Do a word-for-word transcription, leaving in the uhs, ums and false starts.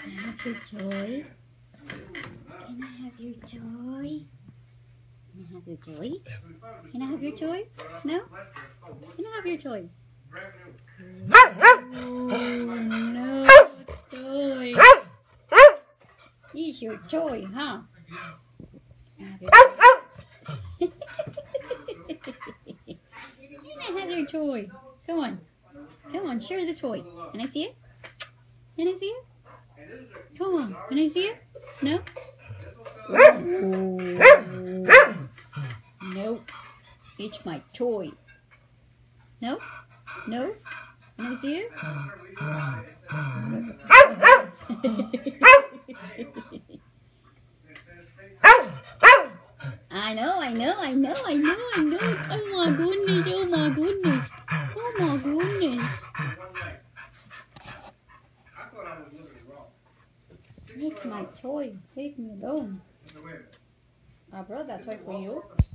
have your toy? Can I have your toy? Can I have your toy? Can I have your toy? No? Can I have your toy? Oh, no toy. Here's your toy, huh? Can I have your toy? Can I have your toy? Come on. Come on, share the toy. Can I see it? Can I see it? Come on. Can I see it? No? Oh. Nope. It's my toy. No? No? Can I see it? I know, I know, I know, I know, I know. Oh my goodness, oh my goodness. Oh my goodness. It's my toy. Leave me alone. I brought that toy for you.